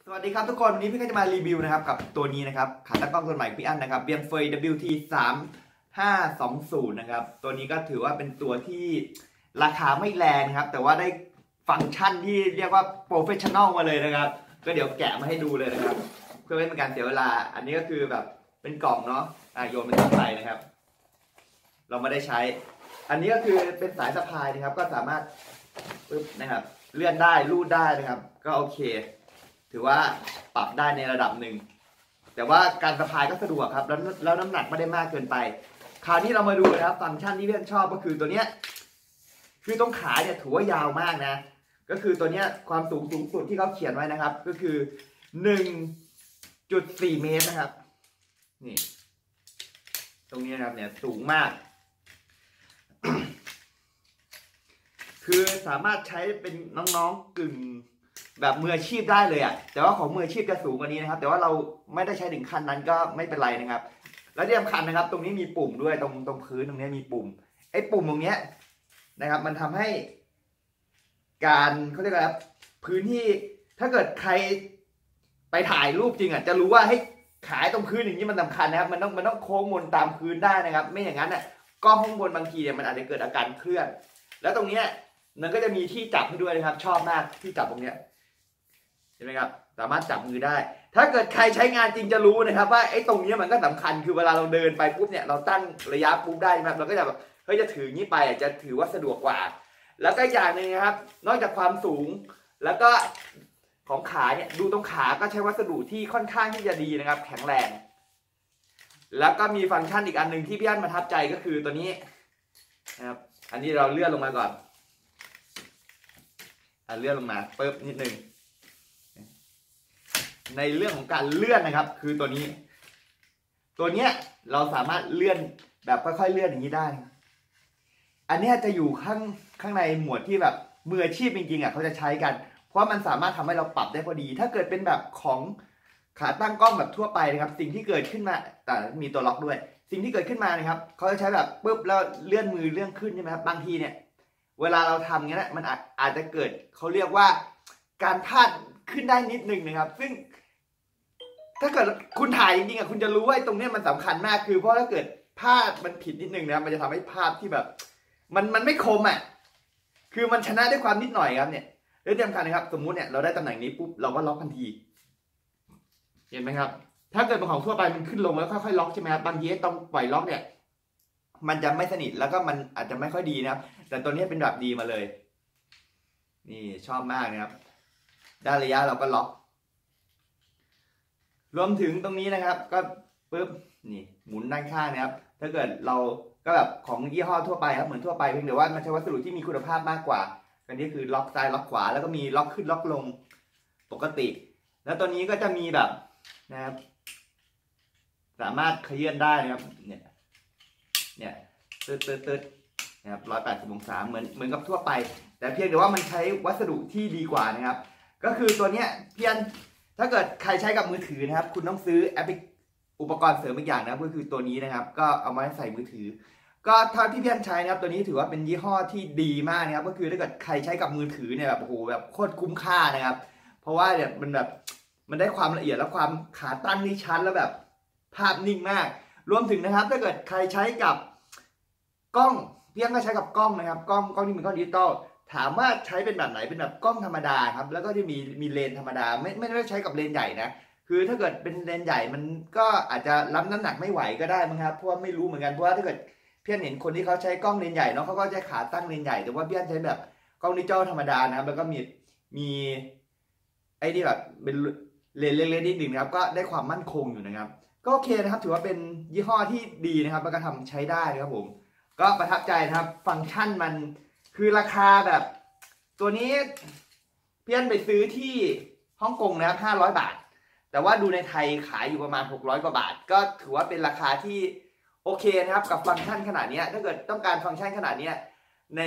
สวัสดีครับทุกคนวันนี้พี่ก็จะมารีวิวนะครับกับตัวนี้นะครับขาตั้งกล้องตัวใหม่พี่อั้นนะครับเบียงเฟย WT 3520นะครับตัวนี้ก็ถือว่าเป็นตัวที่ราคาไม่แรงครับแต่ว่าได้ฟังก์ชันที่เรียกว่าโปรเฟชชั่นอลมาเลยนะครับก็เดี๋ยวแกะมาให้ดูเลยนะครับเพื่อไม่เป็นการเสียเวลาอันนี้ก็คือแบบเป็นกล่องเนาะโยนเป็นตัวใส่นะครับ เราไม่ได้ใช้อันนี้ก็คือเป็นสายสะพายนะครับก็สามารถปึ๊บนะครับเลื่อนได้รูดได้นะครับก็โอเคถือว่าปรับได้ในระดับหนึ่งแต่ว่าการสะพายก็สะดวกครับแล้วน้ำหนักไม่ได้มากเกินไปคราวนี้เรามาดูนะครับฟังก์ชันที่เพื่อนชอบก็คือตัวเนี้ยคือตรงขาเนี่ยถือว่ายาวมากนะก็คือตัวเนี้ยความสูงสุดที่เขาเขียนไว้นะครับก็คือ 1.4 เมตรนะครับนี่ตรงนี้นะครับเนี่ยสูงมาก คือสามารถใช้เป็นน้องๆกึ่งแบบมืออาชีพได้เลยอ่ะแต่ว่าของมืออาชีพจะสูงกว่านี้นะครับแต่ว่าเราไม่ได้ใช้ถึงขั้นนั้นก็ไม่เป็นไรนะครับแล้วที่สำคัญนะครับตรงนี้มีปุ่มด้วยตรงพื้นตรงนี้มีปุ่มไอ้ปุ่มตรงเนี้ยนะครับมันทำให้การเขาเรียกอะไรครับพื้นที่ถ้าเกิดใครไปถ่ายรูปจริงอ่ะจะรู้ว่าให้ขายตรงพื้นอย่างนี้มันสำคัญนะครับมันต้องโค้งมนตามพื้นได้นะครับไม่อย่างนั้นอ่ะกล้องข้างบนบางทีเนี่ยมันอาจจะเกิดอาการเคลื่อนแล้วตรงเนี้ยมันก็จะมีที่จับให้ด้วยนะครับชอบมากที่จับตรงเนี้ยใช่ไหมครับสามารถจับมือได้ถ้าเกิดใครใช้งานจริงจะรู้นะครับว่าไอ้ตรงนี้มันก็สำคัญคือเวลาเราเดินไปปุ๊บเนี่ยเราตั้งระยะปุ๊บได้นะครับเราก็จะแบบเฮ้ยจะถืองี้ไปจะถือว่าสะดวกกว่าแล้วก็อย่างหนึ่งนะครับนอกจากความสูงแล้วก็ของขาเนี่ยดูตรงขาก็ใช้วัสดุที่ค่อนข้างที่จะดีนะครับแข็งแรงแล้วก็มีฟังก์ชันอีกอันหนึ่งที่พี่อั้นประทับใจก็คือตัวนี้นะครับอันนี้เราเลื่อนลงมาก่อนเลื่อนลงมาปึ๊บนิดนึงในเรื่องของการเลื่อนนะครับคือตัวนี้เราสามารถเลื่อนแบบค่อยๆเลื่อนอย่างนี้ได้อันนี้จะอยู่ข้างในหมวดที่แบบมืออาชีพจริงๆอ่ะเขาจะใช้กันเพราะมันสามารถทำให้เราปรับได้พอดีถ้าเกิดเป็นแบบของขาตั้งกล้องแบบทั่วไปนะครับสิ่งที่เกิดขึ้นมาแต่มีตัวล็อกด้วยสิ่งที่เกิดขึ้นมานะครับเขาจะใช้แบบปุ๊บแล้วเลื่อนมือเลื่อนขึ้นใช่ไหมครับบางทีเนี่ยเวลาเราทำอย่างนี้นะมันอาจจะเกิดเขาเรียกว่าการพลาดขึ้นได้นิดนึงนะครับซึ่งถ้าเกิดคุณถ่ายจริงๆอ่ะคุณจะรู้ว่าตรงนี้มันสำคัญมากคือเพราะถ้าเกิดภาพมันผิดนิดนึงนะมันจะทำให้ภาพที่แบบมันไม่คมอ่ะคือมันชนะด้วยความนิดหน่อยครับเนี่ยแล้วที่สำคัญนะครับสมมุติเนี่ยเราได้ตำแหน่งนี้ปุ๊บเราก็ล็อกทันทีเห็นไหมครับถ้าเกิดเป็นของทั่วไปมันขึ้นลงแล้วค่อยๆล็อกใช่ไหมครับบางทีต้องปล่อยล็อกเนี่ยมันจะไม่สนิทแล้วก็มันอาจจะไม่ค่อยดีนะครับแต่ตัวนี้เป็นแบบดีมาเลยนี่ชอบมากนะครับได้ระยะเราก็ล็อกรวมถึงตรงนี้นะครับก็ปึ๊บนี่หมุนด้านข้างนะครับถ้าเกิดเราก็แบบของยี่ห้อทั่วไปครับเหมือนทั่วไปเพียงแต่ว่ามันใช้วัสดุที่มีคุณภาพมากกว่าอันนี้คือล็อกซ้ายล็อกขวาแล้วก็มีล็อกขึ้นล็อกลงปกติแล้วตัวนี้ก็จะมีแบบนะครับสามารถเคลื่อนได้นะครับเนี่ยตึ๊ดนะครับ180 องศาเหมือนกับทั่วไปแต่เพียงแต่ว่ามันใช้วัสดุที่ดีกว่านะครับก็คือตัวเนี้ยเพียงถ้าเกิดใครใช้กับมือถือนะครับคุณต้องซื้ออุปกรณ์เสริมอีกอย่างนะก็คือตัวนี้นะครับก็เอามาใส่มือถือก็เท่าที่เพียงใช้นะครับตัวนี้ถือว่าเป็นยี่ห้อที่ดีมากนะครับก็คือถ้าเกิดใครใช้กับมือถือเนี่ยแบบโอ้โหแบบโคตรคุ้มค่านะครับเพราะว่าเนี่ยมันได้ความละเอียดและความขาตั้งที่ชัดแล้วแบบภาพนิ่งมากรวมถึงนะครับถ้าเกิดใครใช้กับกล้องเพียงก็ใช้กับกล้องนะครับกล้องที่เป็นกล้องดิจิตอลถามว่าใช้เป็นแบบไหนเป็นแบบกล้องธรรมดาครับแล้วก็จะมีเลนส์ธรรมดาไม่ได้ใช้กับเลนส์ใหญ่นะคือถ้าเกิดเป็นเลนส์ใหญ่มันก็อาจจะรับน้ำหนักไม่ไหวก็ได้มั้งครับเพราะว่าไม่รู้เหมือนกันเพราะว่าถ้าเกิดเพียงเห็นคนที่เขาใช้กล้องเลนส์ใหญ่เนาะเขาก็จะขาตั้งเลนส์ใหญ่แต่ว่าเพียงใช้แบบกล้องดิจิตอลธรรมดานะครับแล้วก็มีไอ้นี่แบบเป็นเลนส์เล็กๆนิดหนึ่งนะครับก็ได้ความมั่นคงอยู่นะครับก็โอเคนะครับถือว่าเป็นยี่ห้อที่ดีนะครับแล้วก็ทำใช้ได้นะครับผมก็ประทับใจนะครับฟังก์ชันมันคือราคาแบบตัวนี้เพี้ยนไปซื้อที่ฮ่องกงนะครับ500 บาทแต่ว่าดูในไทยขายอยู่ประมาณ600 กว่าบาทก็ถือว่าเป็นราคาที่โอเคนะครับกับฟังก์ชันขนาดนี้ถ้าเกิดต้องการฟังก์ชันขนาดนี้ใน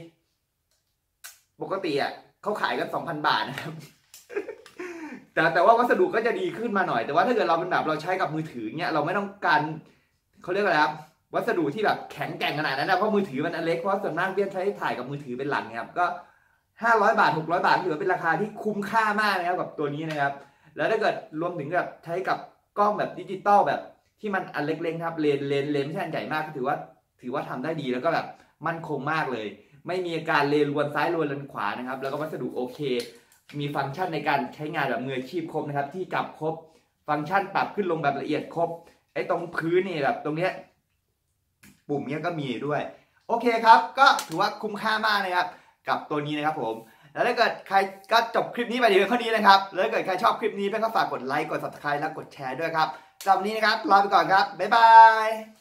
ปกติอ่ะเขาขายกัน 2,000 บาทนะครับ แต่ว่าวัสดุก็จะดีขึ้นมาหน่อยแต่ว่าถ้าเกิดเราเป็นแบบเราใช้กับมือถือเนี่ยเราไม่ต้องการเขาเรียกอะไรครับวัสดุที่แบบแข็งแกร่งขนาดนั้นนะเพราะมือถือมันอันเล็กเพราะส่วนมากเบี้ยใช้ถ่ายกับมือถือเป็นหลักนะครับก็500 บาท600 บาทถือว่าเป็นราคาที่คุ้มค่ามากนะครับกับตัวนี้นะครับแล้วถ้าเกิดรวมถึงแบบใช้กับกล้องแบบดิจิตอลแบบที่มันอันเล็กๆครับเลนไม่ใช่อันใหญ่มากก็ถือว่าทำได้ดีแล้วก็แบบมั่นคงมากเลย ไม่มีอาการเลนรวนซ้ายรวนเลนขวานะครับแล้วก็วัสดุโอเคมีฟังก์ชันในการใช้งานแบบมืออาชีพครบนะครับที่จับครบฟังก์ชันปรับขึ้นลงแบบละเอียดครบไอ้ตรงพื้นนี่แบบตรงเนี้ยปุ่มเนี้ยก็มีด้วยโอเคครับก็ถือว่าคุ้มค่ามากนะครับกับตัวนี้นะครับผมแล้วถ้าเกิดใครก็จบคลิปนี้ไปเพียงเท่านี้นะครับแล้วถ้าเกิดใครชอบคลิปนี้เพื่อนก็ฝากกดไลค์กด subscribe และกดแชร์ด้วยครับสำหรับวันนี้นะครับลาไปก่อนครับบ๊ายบาย